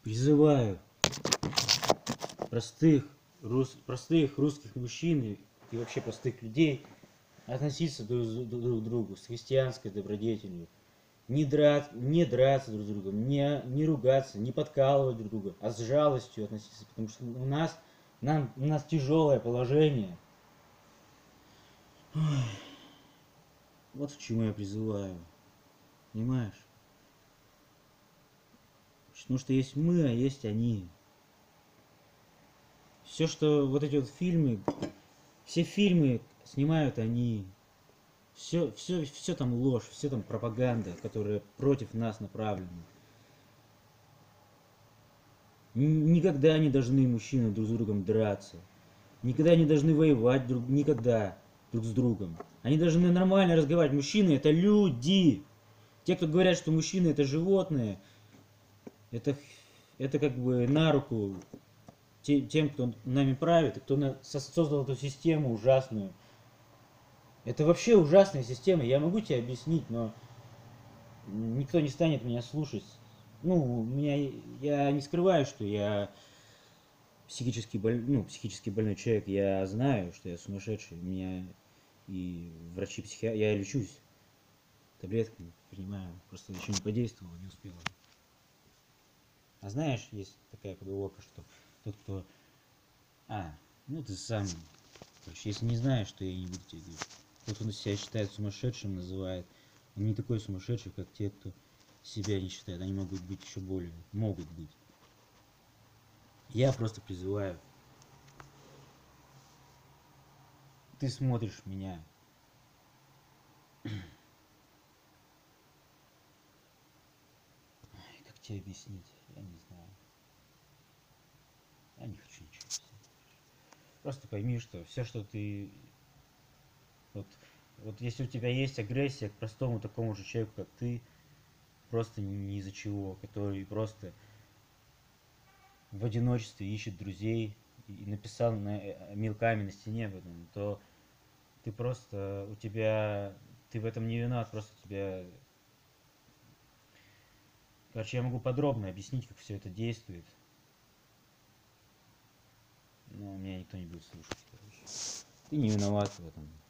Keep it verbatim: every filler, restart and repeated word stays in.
Призываю простых, рус, простых русских мужчин и, и вообще простых людей относиться друг, друг к другу с христианской добродетелью. Не, драть, не драться друг с другом, не, не ругаться, не подкалывать друг друга, а с жалостью относиться, потому что у нас, нам, у нас тяжелое положение. Ой. Вот к чему я призываю. Понимаешь? Потому что есть мы, а есть они. Все, что вот эти вот фильмы, все фильмы снимают они. Все, все, все там ложь, все там пропаганда, которая против нас направлена. Никогда не должны мужчины друг с другом драться. Никогда не должны воевать друг, никогда друг с другом. Они должны нормально разговаривать. Мужчины это люди. Те, кто говорят, что мужчины это животные, это, это как бы на руку тем, кто нами правит, и кто создал эту систему ужасную. Это вообще ужасная система. Я могу тебе объяснить, но никто не станет меня слушать. Ну, у меня, я не скрываю, что я психически, боль, ну, психически больной человек. Я знаю, что я сумасшедший. У меня и врачи психиатры, я лечусь таблетками, принимаю. Просто еще не подействовало, не успела. А знаешь, есть такая поговорка, что тот, кто... А, ну ты сам... Короче, если не знаешь, то я не буду тебе говорить. Тот, кто себя считает сумасшедшим, называет, он не такой сумасшедший, как те, кто себя не считает. Они могут быть еще более, могут быть. Я просто призываю. Ты смотришь меня. Как тебе объяснить? Я не знаю. Я не хочу ничего объяснить. Просто пойми, что все, что ты... Вот, вот если у тебя есть агрессия к простому такому же человеку, как ты, просто ни из-за чего, который просто в одиночестве ищет друзей и написал на, мелками на стене об этом, то ты просто, у тебя, ты в этом не виноват, просто у тебя... Короче, я могу подробно объяснить, как все это действует. Но меня никто не будет слушать, короче. Ты не виноват в этом.